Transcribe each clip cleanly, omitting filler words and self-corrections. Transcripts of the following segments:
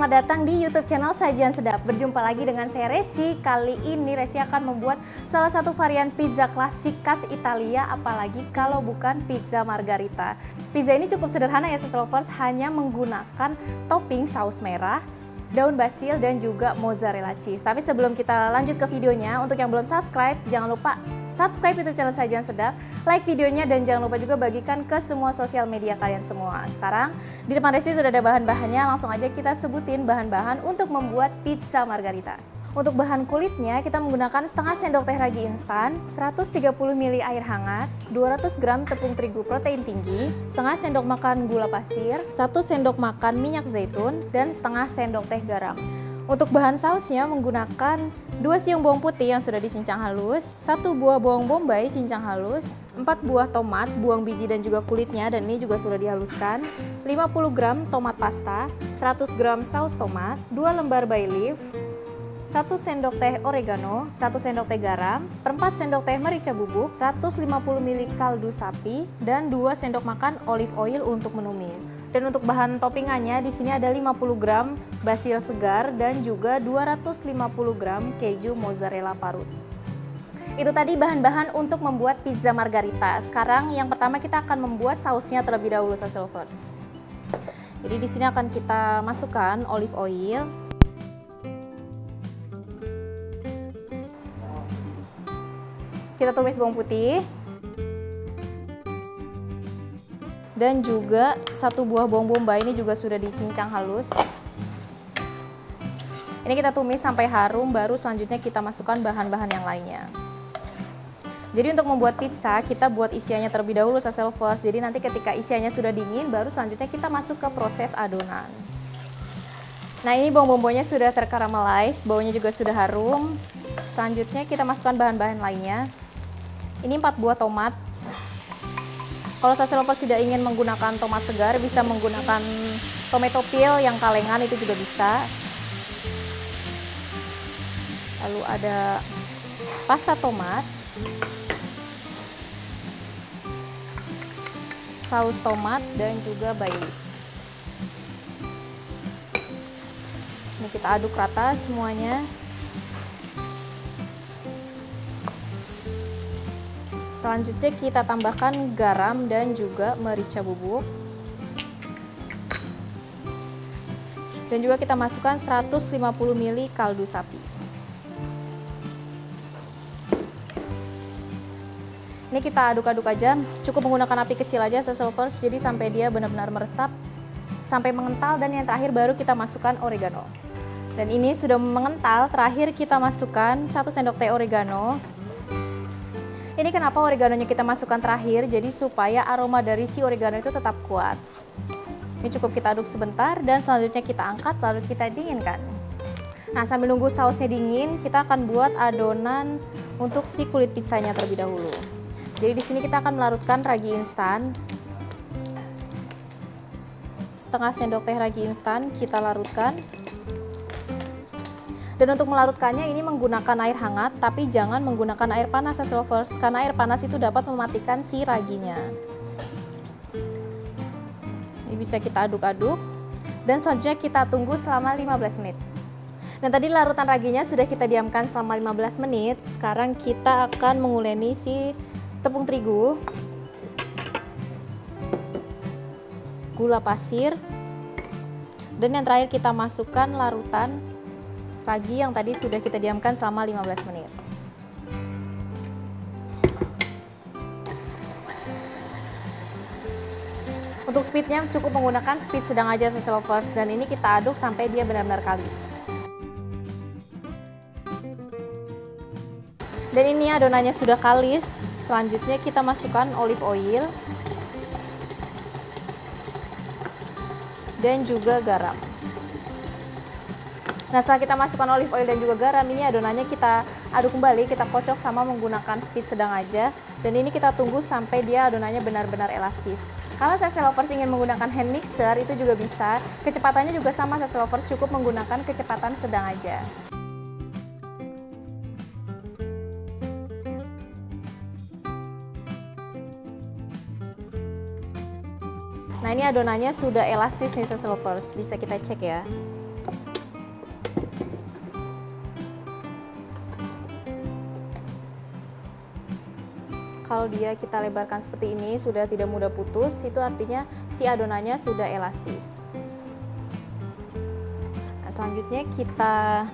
selamat datang di YouTube channel Sajian Sedap. Berjumpa lagi dengan saya Resi. Kali ini Resi akan membuat salah satu varian pizza klasik khas Italia, apalagi kalau bukan pizza margherita. Pizza ini cukup sederhana ya Saus Lovers, hanya menggunakan topping saus merah, daun basil dan juga mozzarella cheese. Tapi sebelum kita lanjut ke videonya, untuk yang belum subscribe, jangan lupa subscribe YouTube channel Sajian Sedap, like videonya, dan jangan lupa juga bagikan ke semua sosial media kalian semua. Sekarang di depan Resi sudah ada bahan-bahannya, langsung aja kita sebutin bahan-bahan untuk membuat pizza margherita. Untuk bahan kulitnya kita menggunakan setengah sendok teh ragi instan, 130 ml air hangat, 200 gram tepung terigu protein tinggi, setengah sendok makan gula pasir, 1 sendok makan minyak zaitun, dan setengah sendok teh garam. Untuk bahan sausnya menggunakan 2 siung bawang putih yang sudah dicincang halus, 1 buah bawang bombay cincang halus, 4 buah tomat, buang biji dan juga kulitnya, dan ini juga sudah dihaluskan, 50 gram tomat pasta, 100 gram saus tomat, 2 lembar bay leaf, 1 sendok teh oregano, 1 sendok teh garam, 1/4 sendok teh merica bubuk, 150 ml kaldu sapi, dan 2 sendok makan olive oil untuk menumis. Dan untuk bahan toppingannya di sini ada 50 gram basil segar dan juga 250 gram keju mozzarella parut. Itu tadi bahan-bahan untuk membuat pizza margherita. Sekarang yang pertama kita akan membuat sausnya terlebih dahulu, Saus Lovers. Jadi di sini akan kita masukkan olive oil. Kita tumis bawang putih dan juga 1 buah bawang bombay, ini juga sudah dicincang halus. Ini kita tumis sampai harum, baru selanjutnya kita masukkan bahan-bahan yang lainnya. Jadi untuk membuat pizza kita buat isiannya terlebih dahulu, Saus Lovers. Jadi nanti ketika isiannya sudah dingin baru selanjutnya kita masuk ke proses adonan. Nah, ini bawang bombaynya sudah terkaramelize, baunya juga sudah harum. Selanjutnya kita masukkan bahan-bahan lainnya. Ini 4 buah tomat. Kalau Saus Lovers tidak ingin menggunakan tomat segar, bisa menggunakan tomato peel yang kalengan, itu juga bisa. Lalu ada pasta tomat, saus tomat, dan juga bay leaf. Ini kita aduk rata semuanya. Selanjutnya kita tambahkan garam dan juga merica bubuk. Dan juga kita masukkan 150 ml kaldu sapi. Ini kita aduk-aduk aja, cukup menggunakan api kecil aja Saus Lovers, jadi sampai dia benar-benar meresap, sampai mengental, dan yang terakhir baru kita masukkan oregano. Dan ini sudah mengental, terakhir kita masukkan 1 sendok teh oregano. Ini kenapa oreganonya kita masukkan terakhir, jadi supaya aroma dari si oregano itu tetap kuat. Ini cukup kita aduk sebentar dan selanjutnya kita angkat lalu kita dinginkan. Nah, sambil nunggu sausnya dingin, kita akan buat adonan untuk si kulit pizzanya terlebih dahulu. Jadi di sini kita akan melarutkan ragi instan. Setengah sendok teh ragi instan kita larutkan. Dan untuk melarutkannya ini menggunakan air hangat, tapi jangan menggunakan air panas Saus Lovers, karena air panas itu dapat mematikan si raginya. Ini bisa kita aduk-aduk dan selanjutnya kita tunggu selama 15 menit. Dan tadi larutan raginya sudah kita diamkan selama 15 menit. Sekarang kita akan menguleni si tepung terigu, gula pasir, dan yang terakhir kita masukkan larutan ragi yang tadi sudah kita diamkan selama 15 menit. Untuk speednya cukup menggunakan speed sedang aja Saus Lovers, dan ini kita aduk sampai dia benar-benar kalis. Dan ini adonannya sudah kalis, selanjutnya kita masukkan olive oil dan juga garam. Nah, setelah kita masukkan olive oil dan juga garam, ini adonannya kita aduk kembali, kita kocok sama menggunakan speed sedang aja. Dan ini kita tunggu sampai dia adonannya benar-benar elastis. Kalau Saus Lovers ingin menggunakan hand mixer, itu juga bisa. Kecepatannya juga sama Saus Lovers, cukup menggunakan kecepatan sedang aja. Nah, ini adonannya sudah elastis nih Saus Lovers, bisa kita cek ya. kalau dia kita lebarkan seperti ini sudah tidak mudah putus, itu artinya si adonannya sudah elastis. Nah, selanjutnya kita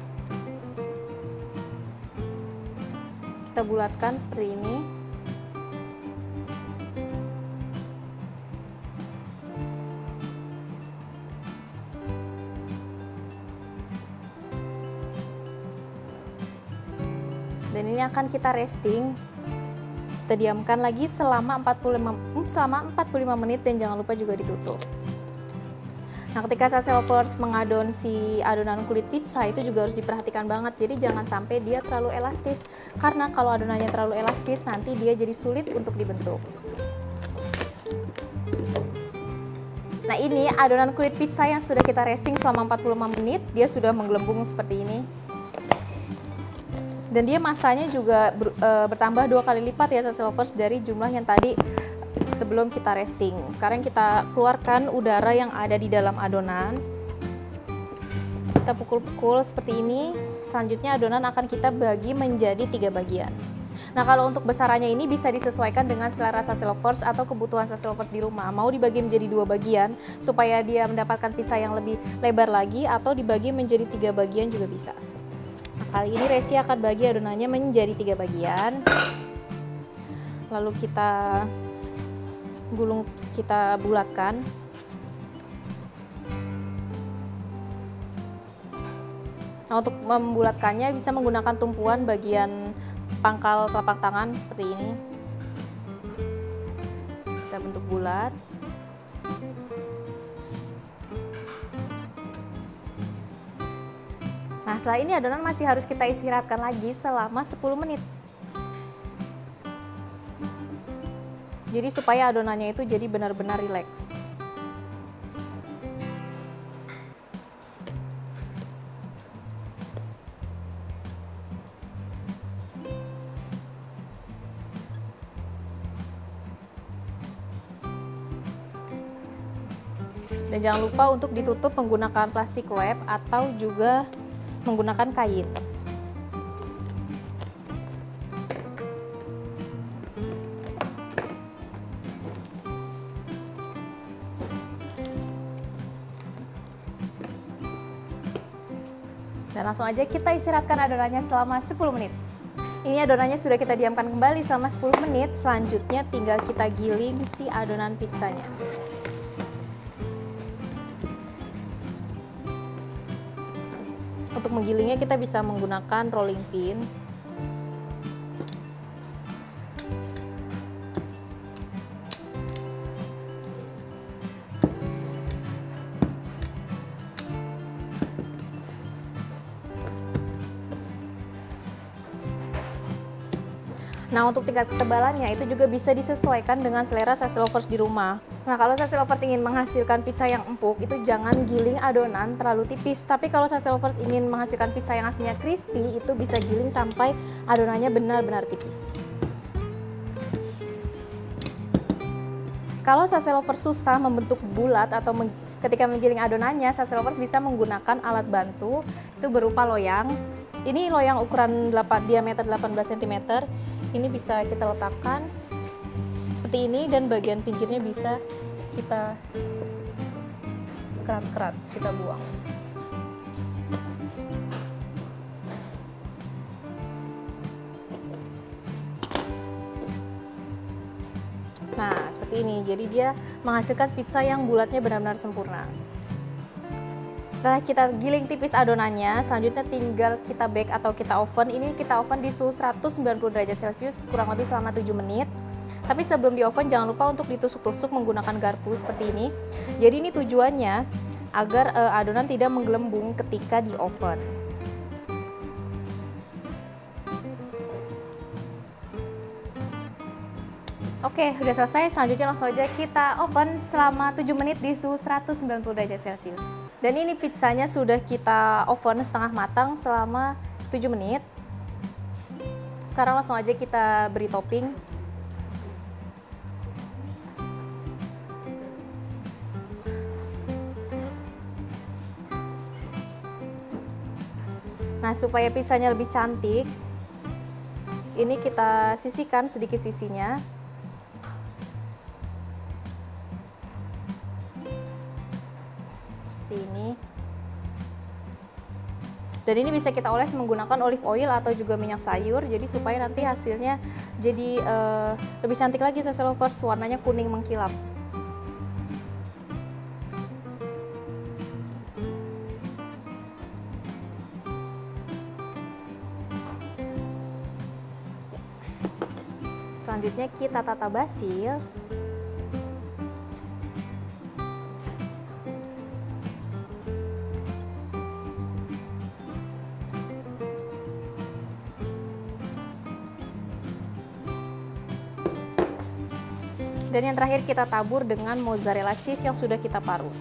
bulatkan seperti ini. Dan ini akan kita resting, kita diamkan lagi selama 45 menit dan jangan lupa juga ditutup. Nah, ketika Sassy Lovers mengadon si adonan kulit pizza itu juga harus diperhatikan banget, jadi jangan sampai dia terlalu elastis, karena kalau adonannya terlalu elastis nanti dia jadi sulit untuk dibentuk. Nah, ini adonan kulit pizza yang sudah kita resting selama 45 menit, dia sudah menggelembung seperti ini. Dan dia masanya juga bertambah 2 kali lipat ya Sassy Lovers dari jumlah yang tadi sebelum kita resting. Sekarang kita keluarkan udara yang ada di dalam adonan. Kita pukul-pukul seperti ini. Selanjutnya adonan akan kita bagi menjadi 3 bagian. Nah, kalau untuk besarannya ini bisa disesuaikan dengan selera Sassy Lovers atau kebutuhan Sassy Lovers di rumah. Mau dibagi menjadi 2 bagian supaya dia mendapatkan pizza yang lebih lebar lagi, atau dibagi menjadi 3 bagian juga bisa. Kali ini Resi akan bagi adonannya menjadi 3 bagian. Lalu kita gulung, kita bulatkan. Nah, untuk membulatkannya bisa menggunakan tumpuan bagian pangkal telapak tangan seperti ini. Kita bentuk bulat. Nah, setelah ini adonan masih harus kita istirahatkan lagi selama 10 menit. Jadi supaya adonannya itu jadi benar-benar rileks. Dan jangan lupa untuk ditutup menggunakan plastik wrap atau juga menggunakan kain. Dan langsung aja kita istirahatkan adonannya selama 10 menit. Ini adonannya sudah kita diamkan kembali selama 10 menit. Selanjutnya tinggal kita giling si adonan pizzanya. Untuk menggilingnya kita bisa menggunakan rolling pin. Nah, untuk tingkat ketebalannya itu juga bisa disesuaikan dengan selera Sassy Lovers di rumah. Nah, kalau Sassy Lovers ingin menghasilkan pizza yang empuk, itu jangan giling adonan terlalu tipis. Tapi kalau Sassy Lovers ingin menghasilkan pizza yang aslinya crispy, itu bisa giling sampai adonannya benar-benar tipis. Kalau Sassy Lovers susah membentuk bulat atau ketika menggiling adonannya, Sassy Lovers bisa menggunakan alat bantu, itu berupa loyang. Ini loyang ukuran diameter 18 cm. Ini bisa kita letakkan seperti ini dan bagian pinggirnya bisa kita kerat-kerat, kita buang. Nah, seperti ini. Jadi dia menghasilkan pizza yang bulatnya benar-benar sempurna. Setelah kita giling tipis adonannya, selanjutnya tinggal kita bake atau kita oven. Ini kita oven di suhu 190 derajat Celcius kurang lebih selama 7 menit. Tapi sebelum di oven jangan lupa untuk ditusuk-tusuk menggunakan garpu seperti ini. Jadi ini tujuannya agar adonan tidak menggelembung ketika di oven. Oke, udah selesai. Selanjutnya langsung aja kita oven selama 7 menit di suhu 190 derajat Celcius. Dan ini pizzanya sudah kita oven setengah matang selama 7 menit. Sekarang langsung aja kita beri topping. Nah, supaya pizzanya lebih cantik, Ini kita sisihkan sedikit sisinya. Seperti ini. Dan ini bisa kita oles menggunakan olive oil atau juga minyak sayur, jadi supaya nanti hasilnya jadi lebih cantik lagi Sase Lovers, warnanya kuning mengkilap. Selanjutnya kita tata basil. Dan yang terakhir kita tabur dengan mozzarella cheese yang sudah kita parut.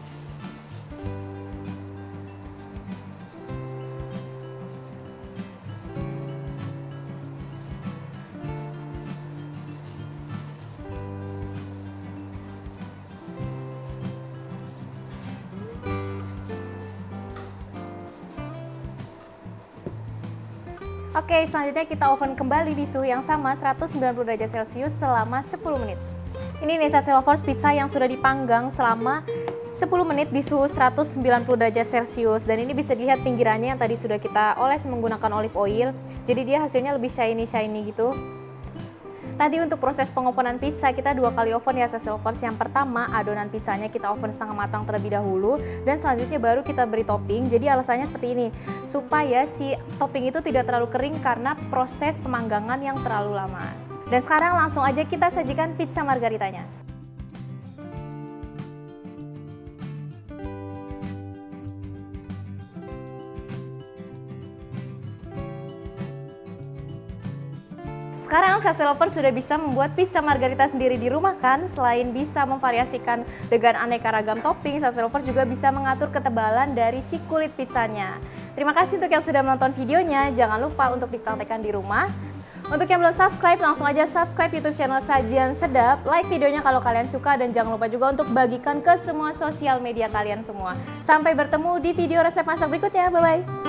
Oke, selanjutnya kita oven kembali di suhu yang sama 190 derajat Celcius selama 10 menit. Ini nih Sase Lovers, pizza yang sudah dipanggang selama 10 menit di suhu 190 derajat Celcius. Dan ini bisa dilihat pinggirannya yang tadi sudah kita oles menggunakan olive oil. Jadi dia hasilnya lebih shiny-shiny gitu. Tadi untuk proses pengopenan pizza kita 2 kali oven ya Sase Lovers. Yang pertama adonan pizzanya kita oven setengah matang terlebih dahulu. Dan selanjutnya baru kita beri topping. Jadi alasannya seperti ini, supaya si topping itu tidak terlalu kering karena proses pemanggangan yang terlalu lama. Dan sekarang langsung aja kita sajikan pizza margaritanya. Sekarang Sase Lovers sudah bisa membuat pizza margarita sendiri di rumah kan? Selain bisa memvariasikan dengan aneka ragam topping, Sase Lovers juga bisa mengatur ketebalan dari si kulit pizzanya. Terima kasih untuk yang sudah menonton videonya. Jangan lupa untuk dipraktekkan di rumah. Untuk yang belum subscribe, langsung aja subscribe YouTube channel Sajian Sedap. Like videonya kalau kalian suka dan jangan lupa juga untuk bagikan ke semua sosial media kalian semua. Sampai bertemu di video resep masak berikutnya. Bye-bye.